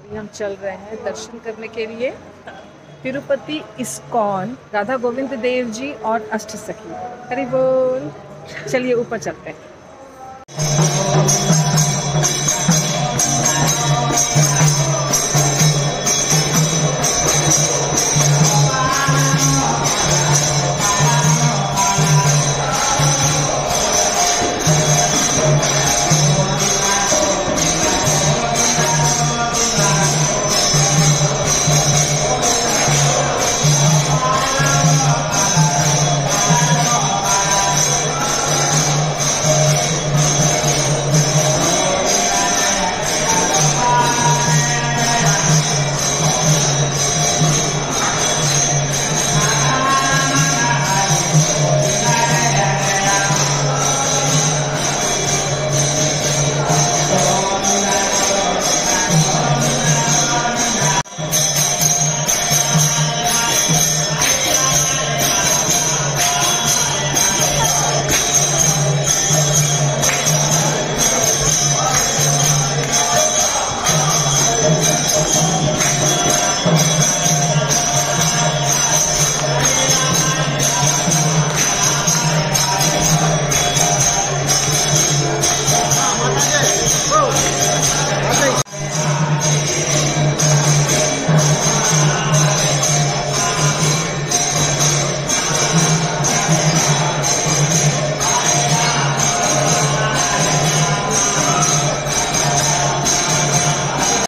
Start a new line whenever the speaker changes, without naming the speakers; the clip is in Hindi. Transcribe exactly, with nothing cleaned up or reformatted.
अभी हम चल रहे हैं दर्शन करने के लिए तिरुपति इस्कॉन, राधा गोविंद देव जी और अष्ट सखी। हरि बोल। चलिए ऊपर चलते हैं।